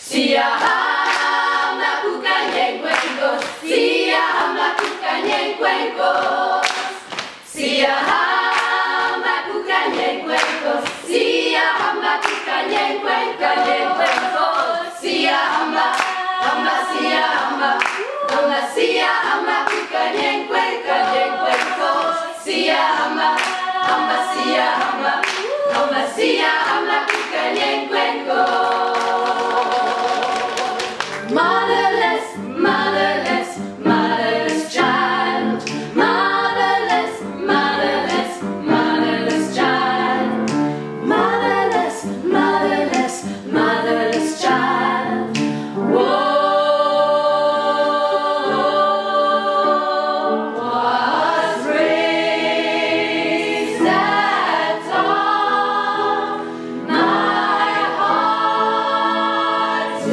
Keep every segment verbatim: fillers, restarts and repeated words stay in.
Siya melakukan yang cuencos, Siya melakukan yang cuencos, Siya melakukan yang cuencos, Siya melakukan yang cuencos, Siya hamba, hamba Siya hamba, hamba Siya melakukan yang cuencos, Siya hamba, hamba Siya hamba, hamba Siya melakukan yang cuencos. Motherless, motherless, motherless child. Motherless, motherless, motherless child. Motherless, motherless, motherless child. Whoa, was raised at all. My heart to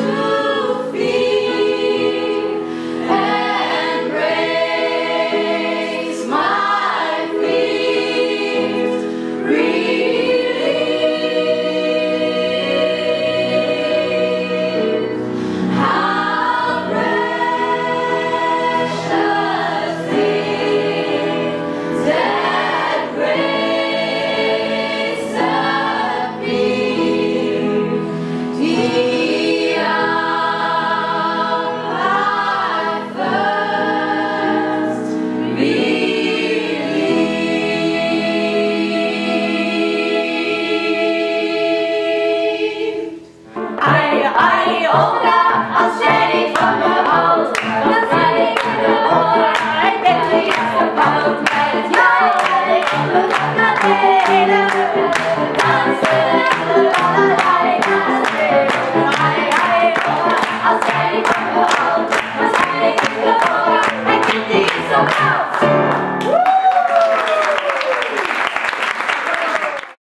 I